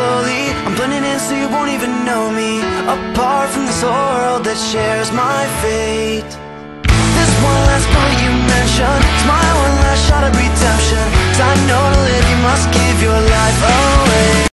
slowly. I'm blending in so you won't even know me, apart from this whole world that shares my fate. This one last moment you mentioned, it's my one last shot of redemption. 'Cause I know to live you must give your life away.